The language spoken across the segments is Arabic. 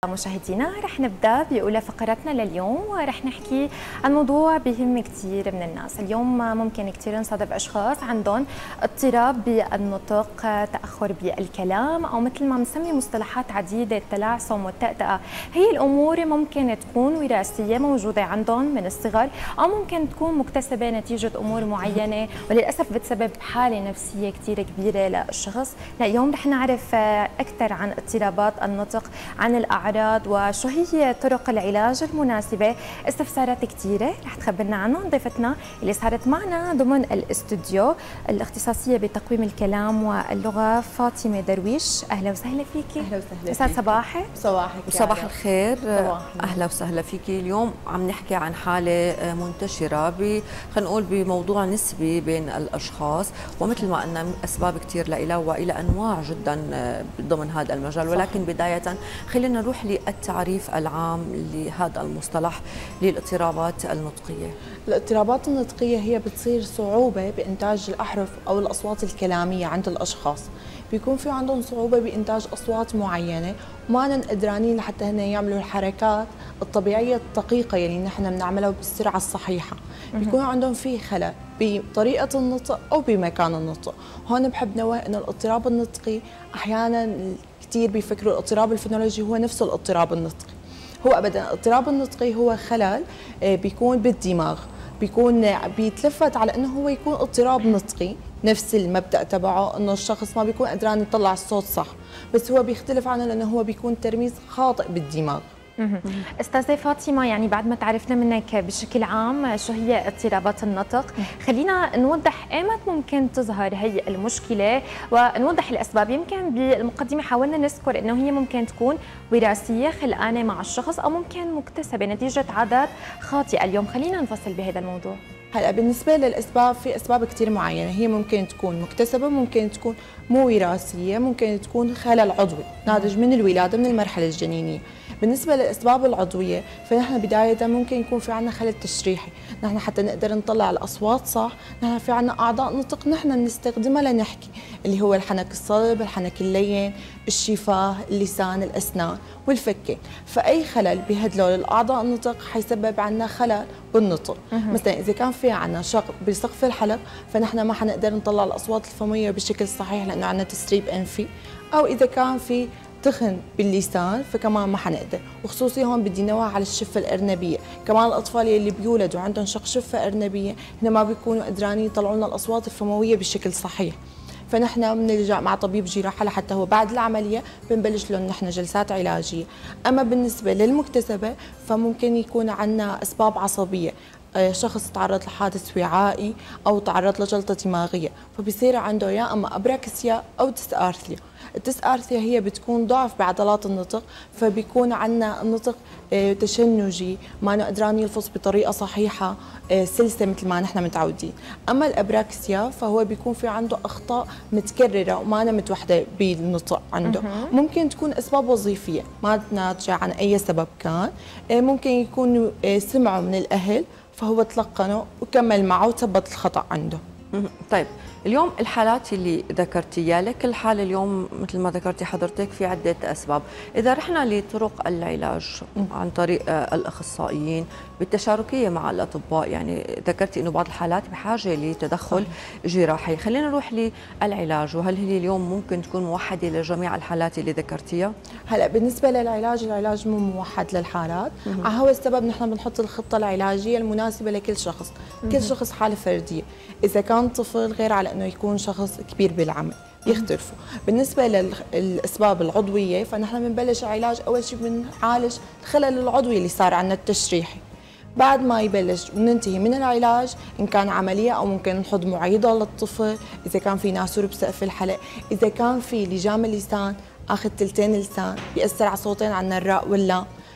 مشاهدينا رح نبدا باولى فقراتنا لليوم، ورح نحكي عن موضوع بيهم كثير من الناس. اليوم ممكن كثير نصادف اشخاص عندهم اضطراب بالنطق، تاخر بالكلام، او مثل ما بنسمي مصطلحات عديده التلعثم والتأتأة. هي الامور ممكن تكون وراثيه موجوده عندهم من الصغر، او ممكن تكون مكتسبه نتيجه امور معينه، وللاسف بتسبب حاله نفسيه كثير كبيره للشخص. اليوم رح نعرف اكثر عن اضطرابات النطق، عن الاعراض، وشو هي طرق العلاج المناسبة. استفسارات كثيرة رح تخبرنا عنهم ضيفتنا اللي صارت معنا ضمن الاستوديو، الاختصاصية بتقويم الكلام واللغة فاطمة درويش. أهلا وسهلا فيكي. أهلا وسهلا. يسعد صباحك. صباحك. صباح الخير. صباح. أهلا وسهلا فيكي. اليوم عم نحكي عن حالة منتشرة خلينا نقول بموضوع نسبي بين الأشخاص، ومثل ما قلنا أسباب كثير لها وإلى أنواع جدا ضمن هذا المجال. ولكن بداية خلينا نروح للتعريف العام لهذا المصطلح للاضطرابات النطقية. الاضطرابات النطقية هي بتصير صعوبة بإنتاج الأحرف أو الأصوات الكلامية عند الأشخاص. بيكون في عندهم صعوبة بإنتاج أصوات معينة، وما قدرانين لحتى هن يعملوا الحركات الطبيعية الدقيقة يلي نحن بنعملها بالسرعة الصحيحة. بيكون عندهم في خلل بطريقة النطق أو بمكان النطق. هون بحب نوه إنه الاضطراب النطقي أحيانا كثير بيفكروا الاضطراب الفونولوجي هو نفسه الاضطراب النطقي. هو ابدا الاضطراب النطقي هو خلل بيكون بالدماغ، بيكون بيتلفت على انه هو يكون اضطراب نطقي، نفس المبدا تبعه انه الشخص ما بيكون قدران يطلع الصوت صح، بس هو بيختلف عنه لانه هو بيكون ترميز خاطئ بالدماغ. استاذة فاطمة، يعني بعد ما تعرفنا منك بشكل عام شو هي اضطرابات النطق، خلينا نوضح ايمت ممكن تظهر هي المشكلة ونوضح الاسباب. يمكن بالمقدمة حاولنا نذكر انه هي ممكن تكون وراثية خلقانة مع الشخص، او ممكن مكتسبة نتيجة عادات خاطئة. اليوم خلينا نفصل بهذا الموضوع. هلا بالنسبه للاسباب، في اسباب كثير معينه، هي ممكن تكون مكتسبه، ممكن تكون مو وراثيه، ممكن تكون خلل عضوي ناتج من الولاده من المرحله الجنينيه. بالنسبه للاسباب العضويه، فنحن بدايه ممكن يكون في عندنا خلل تشريحي، نحن حتى نقدر نطلع الاصوات صح، نحن في عندنا اعضاء نطق نحن بنستخدمها لنحكي، اللي هو الحنك الصلب، الحنك اللين، الشفاه، اللسان، الاسنان والفكين. فاي خلل بهدول الاعضاء النطق حيسبب عندنا خلل بالنطق. مثلا اذا كان في عندنا شق بسقف الحلق، فنحن ما حنقدر نطلع الاصوات الفميه بشكل صحيح لانه عندنا تسريب انفي، او اذا كان في تخن باللسان فكمان ما حنقدر. وخصوصي هون بدي نوه على الشفه الارنبيه، كمان الاطفال اللي بيولدوا عندهم شق شفه ارنبيه هن ما بيكونوا قدرانين يطلعوا لنا الاصوات الفمويه بشكل صحيح. فنحن بنلجا مع طبيب جراحه لحتى هو بعد العمليه بنبلش لهم نحن جلسات علاجيه. اما بالنسبه للمكتسبه فممكن يكون عندنا اسباب عصبيه، شخص تعرض لحادث وعائي او تعرض لجلطه دماغيه، فبصير عنده يا اما ابراكسيا او ديسارثيا. الديسارثيا هي بتكون ضعف بعضلات النطق، فبيكون عندنا النطق تشنجي، ما قدران يلفظ بطريقه صحيحه سلسه مثل ما نحن متعودين. اما الابراكسيا فهو بيكون في عنده اخطاء متكرره وما متوحده بالنطق عنده. ممكن تكون اسباب وظيفيه ما ناتجه عن اي سبب كان، ممكن يكون سمعوا من الاهل فهو تلقنه وكمل معه وثبت الخطا عنده. طيب اليوم الحالات اللي ذكرتيها، لكل حالة اليوم مثل ما ذكرتي حضرتك في عدة أسباب. إذا رحنا لطرق العلاج عن طريق الأخصائيين بالتشاركية مع الأطباء، يعني ذكرتي إنه بعض الحالات بحاجة لتدخل جراحي، خلينا نروح للعلاج. وهل هي اليوم ممكن تكون موحدة لجميع الحالات اللي ذكرتيها؟ هلا بالنسبة للعلاج، العلاج مو موحد للحالات، على هو السبب نحن بنحط الخطة العلاجية المناسبة لكل شخص، كل شخص حالة فردية. إذا كان طفل غير على انه يكون شخص كبير بالعمر يختلفوا. بالنسبه للاسباب العضويه فنحن بنبلش علاج، اول شيء بنعالج الخلل العضوي اللي صار عندنا التشريحي. بعد ما يبلش وننتهي من العلاج، ان كان عمليه او ممكن نحط معيضه للطفل، اذا كان في ناسور بسقف الحلق، اذا كان في لجام اللسان اخذ تلتين لسان بيأثر على صوتين عندنا الراء واللام،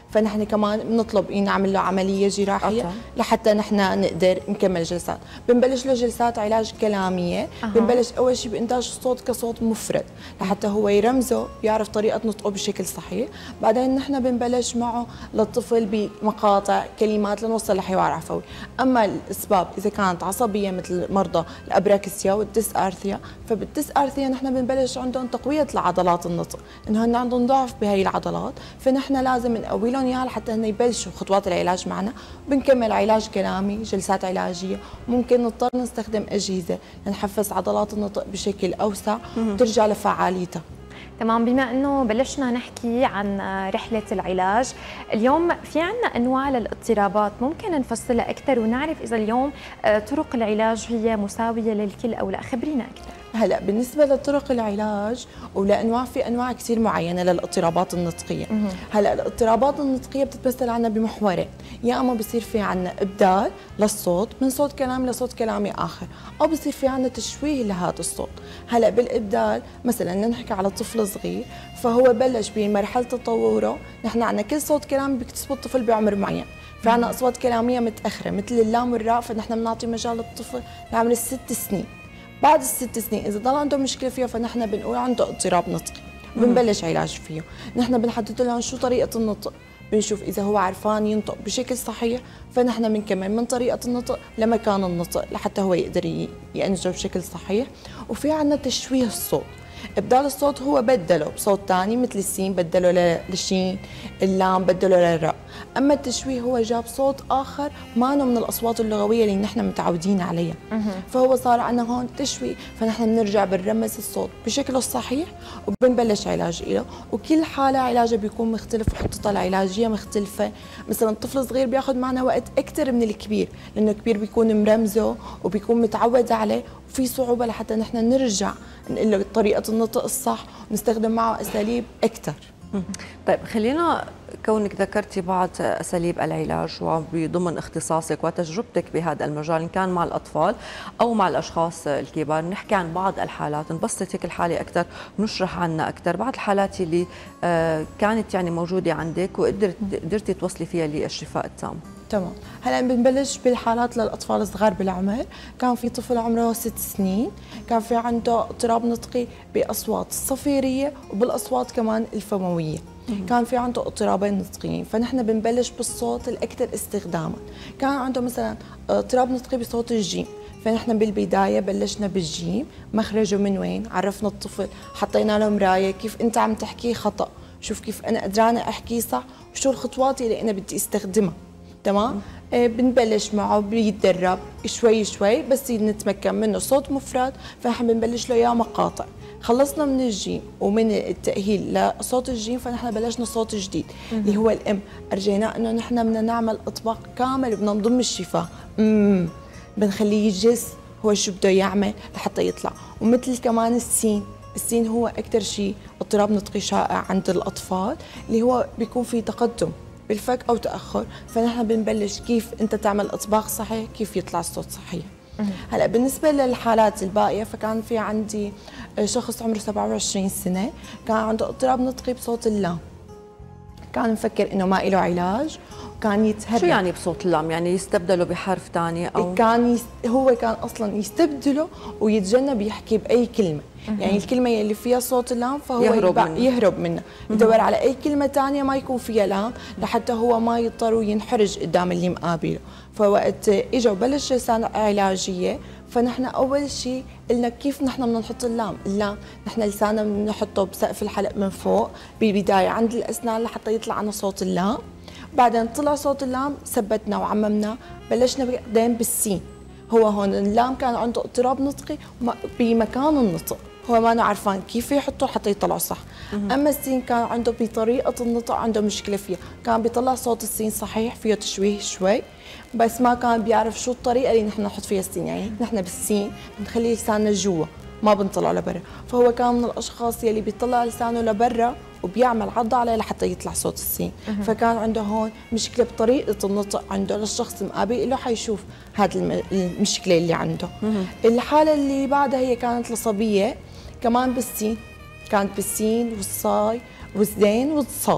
فنحن كمان بنطلب نعمل له عمليه جراحيه لحتى نحن نقدر نكمل جلسات. بنبلش له جلسات علاج كلاميه. بنبلش اول شيء بانتاج الصوت كصوت مفرد لحتى هو يرمزه، يعرف طريقه نطقه بشكل صحيح. بعدين نحن بنبلش معه للطفل بمقاطع كلمات لنوصل لحوار عفوي. اما الاسباب اذا كانت عصبيه مثل مرضى الابراكسيا والديسارثيا، فبالديسارثيا نحن بنبلش عندهم تقويه لعضلات النطق، انه هن عندهم ضعف بهي العضلات، فنحن لازم نقوي لهم اياها لحتى هن يبلشوا خطوات العلاج معنا. بنكمل علاج كلامي، جلسات علاجيه، ممكن نضطر نستخدم اجهزه لنحفز عضلات النطق بشكل اوسع وترجع لفعاليتها. تمام. بما انه بلشنا نحكي عن رحله العلاج، اليوم في عندنا انواع للاضطرابات، ممكن نفصلها اكثر ونعرف اذا اليوم طرق العلاج هي مساويه للكل او لا؟ خبرينا اكثر. هلا بالنسبه لطرق العلاج ولانواع، في انواع كثير معينه للاضطرابات النطقيه. هلا الاضطرابات النطقيه بتتمثل عنا بمحورين، يا اما بصير في عنا ابدال للصوت من صوت كلامي لصوت كلامي اخر، او بصير في عنا تشويه لهذا الصوت. هلا بالابدال مثلا نحكي على طفل صغير، فهو بلش بمرحله تطوره، نحن عنا كل صوت كلامي بيكتسبه الطفل بعمر معين. في عنا اصوات كلاميه متاخره مثل اللام والراء، فنحن بنعطي مجال للطفل لعمر 6 سنين. بعد ال6 سنين اذا ضل عنده مشكله فيها فنحن بنقول عنده اضطراب نطقي، بنبلش علاج فيه. نحن بنحدد لهم شو طريقه النطق، بنشوف اذا هو عرفان ينطق بشكل صحيح، فنحن بنكمل من طريقه النطق لمكان النطق لحتى هو يقدر ينجو بشكل صحيح. وفي عندنا تشويه الصوت. ابدال الصوت هو بدله بصوت ثاني مثل السين بدله للشين، اللام بدله للراء. اما التشويه هو جاب صوت اخر ما من الاصوات اللغويه اللي نحن متعودين عليها، فهو صار عندنا هون تشويه، فنحن بنرجع بنرمز الصوت بشكله الصحيح وبنبلش علاج له. وكل حاله علاجها بيكون مختلف وخطتها العلاجيه مختلفه. مثلا الطفل الصغير بياخذ معنا وقت اكثر من الكبير، لانه الكبير بيكون مرمزه وبيكون متعود عليه، وفي صعوبه لحتى نحن نرجع نقول له طريقه النطق الصح ونستخدم معه اساليب اكثر. طيب خلينا، كونك ذكرتي بعض اساليب العلاج وبضمن اختصاصك وتجربتك بهذا المجال، ان كان مع الاطفال او مع الاشخاص الكبار، نحكي عن بعض الحالات، نبسط هيك الحاله اكثر، نشرح عنها اكثر، بعض الحالات اللي كانت يعني موجوده عندك وقدرتي توصلي فيها للشفاء التام. تمام. هلا بنبلش بالحالات للاطفال الصغار بالعمر. كان في طفل عمره 6 سنين، كان في عنده اضطراب نطقي باصوات الصفيريه وبالاصوات كمان الفمويه. كان في عنده اضطرابين نطقيين، فنحن بنبلش بالصوت الاكثر استخداما. كان عنده مثلا اضطراب نطقي بصوت الجيم، فنحن بالبدايه بلشنا بالجيم، مخرجه من وين، عرفنا الطفل، حطينا له مرايه، كيف انت عم تحكي خطا، شوف كيف انا قدرانه احكي صح، وشو الخطوات اللي انا بدي استخدمها. تمام. بنبلش معه بيتدرب شوي شوي، بس نتمكن منه صوت مفرد، فنحن بنبلش له اياه مقاطع. خلصنا من الجيم ومن التأهيل لصوت الجيم، فنحن بلشنا صوت جديد اللي هو الام. ارجينا انه نحن بدنا نعمل اطباق كامل وبدنا نضم الشفاه، بنخليه يجس هو شو بده يعمل لحتى يطلع. ومثل كمان السين، السين هو اكثر شيء اضطراب نطقي شائع عند الاطفال، اللي هو بيكون في تقدم بالفك او تاخر، فنحن بنبلش كيف انت تعمل اطباق صحيح، كيف يطلع الصوت صحيح. هلا بالنسبه للحالات الباقيه، فكان في عندي شخص عمره 27 سنه، كان عنده اضطراب نطقي بصوت اللام. كان مفكر انه ما له علاج، وكان يتهرب. شو يعني بصوت اللام؟ يعني يستبدله بحرف ثاني او هو كان اصلا يستبدله ويتجنب يحكي باي كلمه، يعني الكلمه اللي فيها صوت اللام فهو يهرب منها، يدور على اي كلمه ثانيه ما يكون فيها لام لحتى هو ما يضطر وينحرج قدام اللي مقابله. فوقت اجوا بلش جلسات علاجيه، فنحن اول شيء قلنا كيف نحن بدنا نحط اللام. نحن لساننا بنحطه بسقف الحلق من فوق بالبدايه عند الاسنان لحتى يطلع عنا صوت اللام. بعدين طلع صوت اللام، ثبتنا وعممنا، بلشنا بعدين بالسين. هو هون اللام كان عنده اضطراب نطقي بمكان النطق، هو ما عرفان كيف يحطه حتى يطلع صح. اما السين كان عنده بطريقه النطق عنده مشكله فيها، كان بيطلع صوت السين صحيح، فيه تشويه شوي، بس ما كان بيعرف شو الطريقه اللي نحن نحط فيها السين. يعني نحن بالسين بنخلي لساننا جوا ما بنطلع لبرا، فهو كان من الاشخاص يلي بيطلع لسانه لبرا وبيعمل عض عليه لحتى يطلع صوت السين. فكان عنده هون مشكله بطريقه النطق عنده، للشخص المقابل له حيشوف هذه المشكله اللي عنده. الحاله اللي بعدها هي كانت لصبيه كمان بالسين، كانت بالسين والصاي والزين والصاد،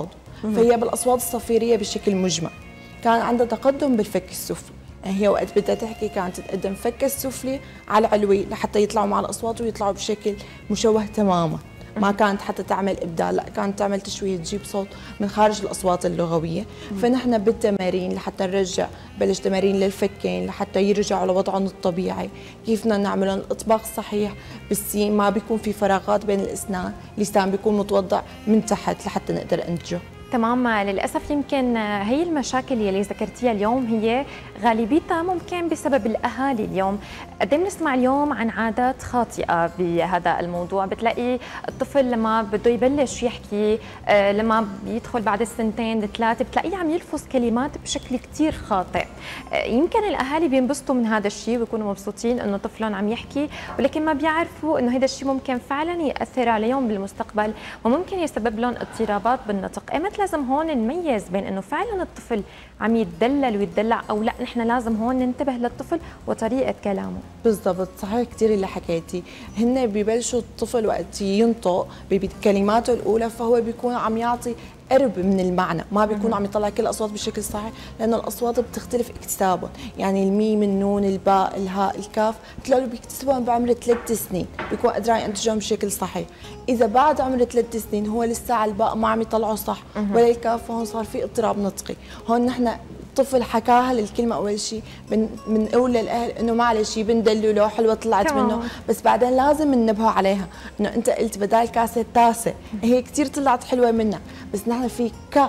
فهي بالاصوات الصفيريه بشكل مجمل. كان عندها تقدم بالفك السفلي، يعني هي وقت بدها تحكي كانت تقدم فك السفلي على العلوي لحتى يطلعوا مع الاصوات ويطلعوا بشكل مشوه تماما. ما كانت حتى تعمل ابدال، لا كانت تعمل تشويه، تجيب صوت من خارج الاصوات اللغويه. فنحن بالتمارين لحتى نرجع، بلش تمارين للفكين لحتى يرجعوا لوضعهم الطبيعي، كيف بدنا نعملهم الاطباق الصحيح بالسين، ما بيكون في فراغات بين الاسنان، اللسان بيكون متوضع من تحت لحتى نقدر ننتجه. تمام. للأسف يمكن هي المشاكل يلي ذكرتيها اليوم هي غالبيتها ممكن بسبب الأهالي. اليوم قد بنسمع اليوم عن عادات خاطئة بهذا الموضوع. بتلاقي الطفل لما بده يبلش يحكي، لما بيدخل بعد السنتين الثلاثة بتلاقيه عم يلفظ كلمات بشكل كتير خاطئ. يمكن الأهالي بينبسطوا من هذا الشيء ويكونوا مبسوطين إنه طفلهم عم يحكي، ولكن ما بيعرفوا إنه هذا الشيء ممكن فعلا يأثر عليهم بالمستقبل وممكن يسبب لهم اضطرابات بالنطق. لازم هون نميز بين انه فعلا الطفل عم يتدلل ويتدلع او لا، نحن لازم هون ننتبه للطفل وطريقه كلامه. بالضبط، صحيح كثير اللي حكيتي. هن ببلشوا الطفل وقت ينطق بكلماته الاولى فهو بيكون عم يعطي قرب من المعنى، ما بيكون عم يطلع كل الاصوات بشكل صحيح، لانه الاصوات بتختلف اكتسابهم، يعني الميم، النون، الباء، الهاء، الكاف بتلاقوا بيكتسبهم بعمر 3 سنين، بيكون قادرين ينتجهم بشكل صحيح. اذا بعد عمر 3 سنين هو لسه على الباء ما عم يطلعوا صح ولا الكاف، فهون صار في اضطراب نطقي. هون نحن الطفل حكاها للكلمه اول شيء بنقول للاهل انه معلش بندلله، حلوه طلعت منه، بس بعدين لازم ننبهه عليها انه انت قلت بدال كاسه تاسه، هي كثير طلعت حلوه منها، بس نحن في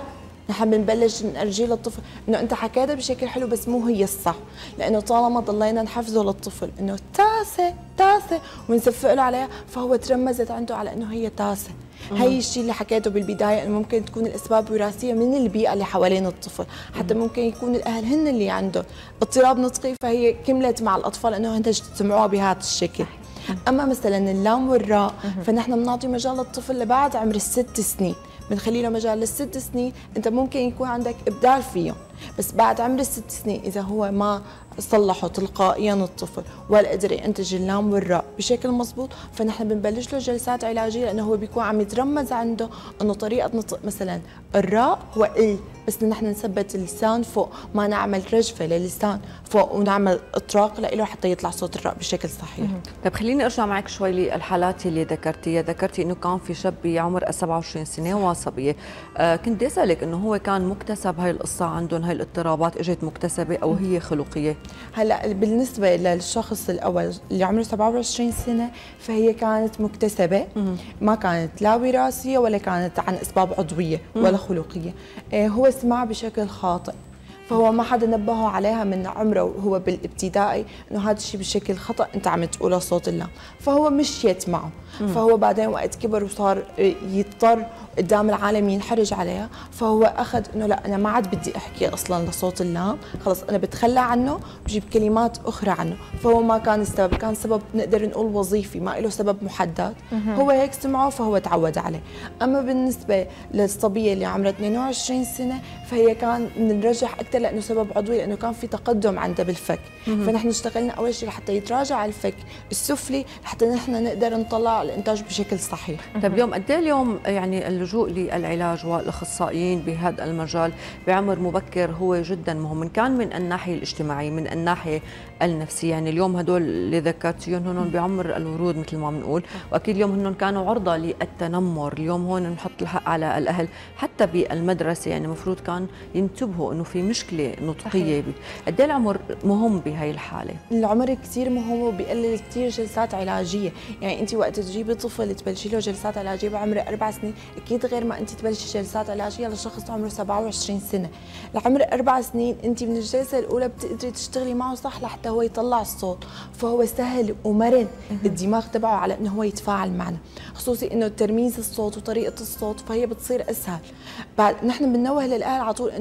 نحن بنبلش نرجي للطفل انه انت حكيتها بشكل حلو بس مو هي الصح، لانه طالما ضلينا نحفزه للطفل انه تاسه تاسه ونصفق له عليها فهو ترمزت عنده على انه هي تاسه. هي الشيء اللي حكيته بالبدايه انه ممكن تكون الاسباب وراثيه من البيئه اللي حوالين الطفل، حتى ممكن يكون الاهل هن اللي عندهم اضطراب نطقي فهي كملت مع الاطفال انه هن سمعوها بهذا الشكل. اما مثلا اللام والراء فنحن بنعطي مجال للطفل لبعد عمر ال6 سنين، بنخلي له مجال ل6 سنين انت ممكن يكون عندك ابداع فيهم، بس بعد عمر ال6 سنين اذا هو ما صلحوا تلقائيا الطفل ولا قدر ينتج اللام والراء بشكل مضبوط فنحن بنبلش له جلسات علاجيه، لانه هو بيكون عم يترمز عنده انه طريقه نطق مثلا الراء هو بس نحن نثبت اللسان فوق، ما نعمل رجفه للسان فوق ونعمل اطراق له حتى يطلع صوت الراء بشكل صحيح. طيب خليني ارجع معك شوي للحالات اللي ذكرتي انه كان في شاب بعمر 27 سنه وصبيه، كنت بدي اسالك انه هو كان مكتسب هاي القصه عندهم، هاي الاضطرابات اجت مكتسبه او هي خلقيه؟ هلا بالنسبه للشخص الاول اللي عمره 27 سنه فهي كانت مكتسبه، ما كانت لا وراثيه ولا كانت عن اسباب عضويه ولا خلقيه، هو سمع بشكل خاطئ فهو ما حدا نبهه عليها من عمره وهو بالابتدائي انه هذا الشيء بشكل خطا انت عم تقوله صوت اللام، فهو مشيت معه، فهو بعدين وقت كبر وصار يضطر قدام العالم ينحرج عليها فهو اخذ انه لا انا ما عاد بدي احكي اصلا لصوت اللام، خلص انا بتخلى عنه بجيب كلمات اخرى عنه، فهو ما كان السبب، كان سبب نقدر نقول وظيفي ما له سبب محدد، هو هيك سمعه فهو تعود عليه. اما بالنسبه للصبيه اللي عمرها 22 سنه فهي كان بنرجح اكثر لانه سبب عضوي، لانه كان في تقدم عندها بالفك، فنحن اشتغلنا اول شيء لحتى يتراجع الفك السفلي لحتى نحن نقدر نطلع الانتاج بشكل صحيح. طيب اليوم قد ايه اليوم يعني اللجوء للعلاج والاخصائيين بهذا المجال بعمر مبكر هو جدا مهم، من كان من الناحيه الاجتماعيه من الناحيه النفسيه، يعني اليوم هدول اللي ذكرتيهم هن بعمر الورود مثل ما بنقول، واكيد اليوم هن كانوا عرضه للتنمر، اليوم هون نحط الحق على الاهل حتى بالمدرسه، يعني المفروض كان ينتبهوا انه في مشكله نطقيه. قد ايه العمر مهم بهي الحاله؟ العمر كثير مهم وبيقلل كثير جلسات علاجيه، يعني انت وقت تجيبي طفل تبلشي له جلسات علاجيه بعمر 4 سنين اكيد غير ما انت تبلشي جلسات علاجيه لشخص عمره 27 سنه. لعمر 4 سنين انت من الجلسه الاولى بتقدري تشتغلي معه صح لحتى هو يطلع الصوت، فهو سهل ومرن الدماغ تبعه على انه هو يتفاعل معنا، خصوصي انه ترميز الصوت وطريقه الصوت فهي بتصير اسهل. بعد نحن بننوه للاهل على طول انه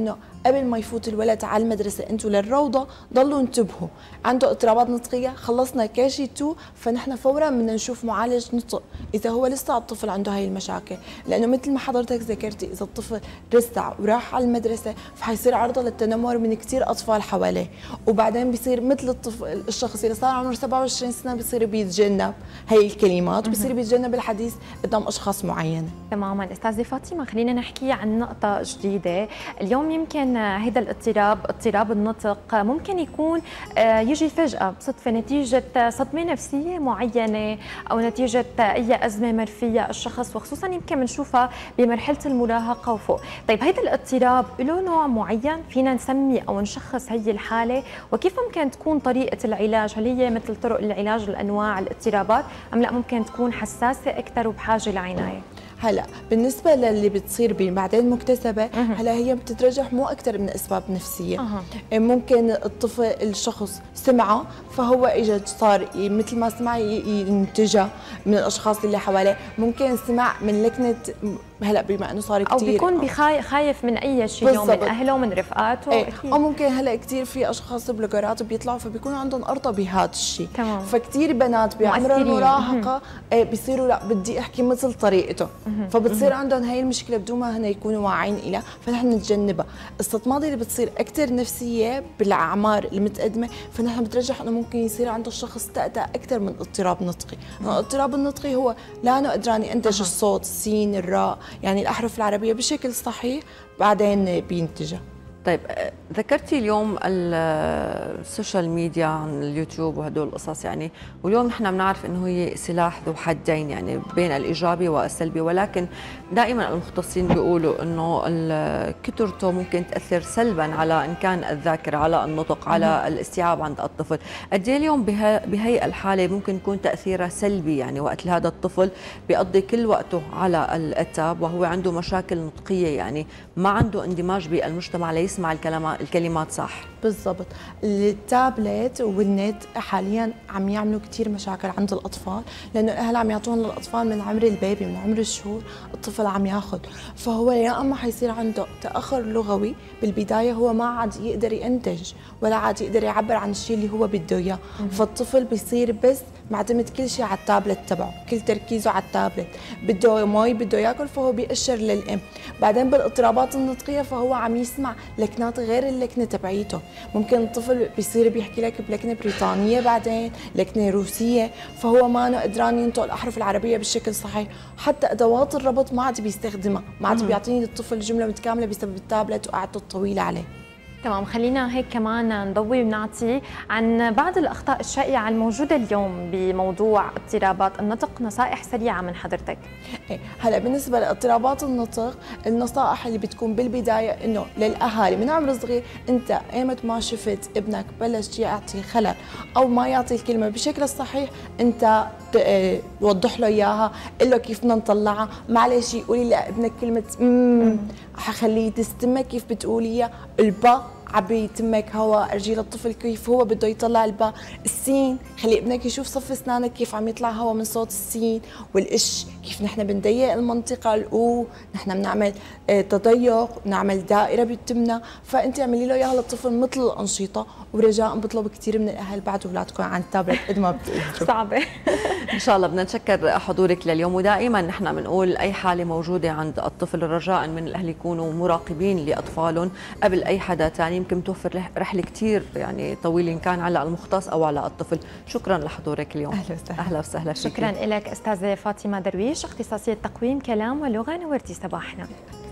قبل ما يفوت الولد على المدرسه انتم للروضه ضلوا انتبهوا، عنده اضطرابات نطقيه خلصنا كاشي 2 فنحن فورا بدنا نشوف معالج نطق اذا هو لسه الطفل عنده هاي المشاكل، لانه مثل ما حضرتك ذكرتي اذا الطفل رسع وراح على المدرسه فحيصير عرضه للتنمر من كثير اطفال حواليه، وبعدين بيصير مثل الطفل الشخص اللي صار عمره 27 سنه بيصير بيتجنب هاي الكلمات وبيصير بيتجنب الحديث قدام اشخاص معينه. تماما. استاذه فاطمه خلينا نحكي عن نقطه جديده، اليوم يمكن هذا اضطراب النطق ممكن يكون يجي فجاه بصدفه نتيجه صدمه نفسيه معينه او نتيجه اي ازمه مر فيها الشخص، وخصوصا يمكن بنشوفها بمرحله المراهقه وفوق. طيب هذا الاضطراب له نوع معين فينا نسمي او نشخص هي الحاله، وكيف ممكن تكون طريقه العلاج؟ هل هي مثل طرق العلاج لانواع الاضطرابات ام لا ممكن تكون حساسه اكثر وبحاجه لعنايه؟ هلا بالنسبه للي بتصير بعدين مكتسبه، هلا هي بتترجح مو اكثر من اسباب نفسيه. ممكن الطفل الشخص سمعه فهو اجى صار مثل ما سمع ينتجها من الاشخاص اللي حواليه، ممكن سمع من لكنه هلا بما انه صار كثير او بيكون خايف من اي شيء اليوم من اهله ومن رفقاته. او ممكن هلا كثير في اشخاص بلوجرات بيطلعوا فبيكونوا عندهم ارطه بهذا الشيء، فكثير بنات بعمر المراهقه بيصيروا لا بدي احكي مثل طريقته، فبتصير عندهم هي المشكله بدون ما هن يكونوا واعيين لها، فنحن نتجنبها. الصدمات اللي بتصير اكثر نفسيه بالاعمار المتقدمه فنحن بترجح انه ممكن يصير عنده الشخص تأتأ اكثر من اضطراب نطقي. الاضطراب النطقي هو لا انه قدران ينتج الصوت السين الراء يعني الاحرف العربيه بشكل صحيح بعدين بينتجها. طيب ذكرتي اليوم السوشيال ميديا عن اليوتيوب وهدول القصص يعني، واليوم نحن بنعرف انه هي سلاح ذو حدين يعني بين الايجابي والسلبي، ولكن دائما المختصين بيقولوا انه كثرته ممكن تاثر سلبا على ان كان الذاكره، على النطق، على الاستيعاب عند الطفل. قد ايه اليوم بهي الحاله ممكن يكون تاثيرها سلبي يعني وقت هذا الطفل بيقضي كل وقته على التاب وهو عنده مشاكل نطقيه يعني ما عنده اندماج بالمجتمع ليسمع الكلمات صح. بالضبط. التابلت والنت حاليا عم يعملوا كثير مشاكل عند الاطفال، لانه الاهل عم يعطوهم للاطفال من عمر البيبي، من عمر الشهور الطفل عم ياخذ، فهو يا اما حيصير عنده تاخر لغوي بالبدايه، هو ما عاد يقدر ينتج ولا عاد يقدر يعبر عن الشيء اللي هو بده اياه، فالطفل بيصير بس معتمد كل شيء على التابلت تبعه، كل تركيزه على التابلت، بده مي بده ياكل فهو بيأشر للام. بعدين بالاضطرابات النطقيه فهو عم يسمع لكنات غير اللكنه تبعيته، ممكن الطفل بيصير بيحكي لك بلكنه بريطانيه بعدين لكنه روسيه، فهو ما قدران ينطق الاحرف العربيه بشكل صحيح، حتى ادوات الربط ما عاد بيستخدمها، ما عاد بيعطيني الطفل جمله متكامله بسبب التابلت وقعدته الطويله عليه. تمام. خلينا هيك كمان نضوي ونعطي عن بعض الأخطاء الشائعة الموجودة اليوم بموضوع اضطرابات النطق، نصائح سريعة من حضرتك. هلا بالنسبة لاضطرابات النطق، النصائح اللي بتكون بالبداية إنه للأهالي من عمر صغير، أنت أيمت ما شفت ابنك بلش يعطي خلل أو ما يعطي الكلمة بشكل الصحيح، أنت وضح له إياها، قل له كيف بدنا نطلعها، معلش قولي لابنك كلمة حخليه تستمك كيف بتقوليها، البا عبي تمك هوا، ارجي للطفل كيف هو بده يطلع الباء، السين خلي ابنك يشوف صف اسنانك كيف عم يطلع هوا من صوت السين، والاش كيف نحن بنضيق المنطقه، الاو نحن بنعمل تضيق، بنعمل دائره بتمنا، فانت اعملي له اياها للطفل مثل الانشطه، ورجاء بطلب كثير من الاهل بعد اولادكم عن التابلت قد ما بتقدروا. صعبه. ان شاء الله بدنا نتشكر حضورك لليوم، ودائما نحن بنقول اي حاله موجوده عند الطفل رجاء من الاهل يكونوا مراقبين لاطفالهم قبل اي حدا ثاني، يمكن توفر رحله كثير يعني طويله ان كان على المختص او على الطفل. شكرا لحضورك اليوم. اهلا وسهلا. اهلا وسهلا فيك. شكرا لك استاذه فاطمه درويش، اختصاصيه تقويم كلام ولغه، نورتي صباحنا.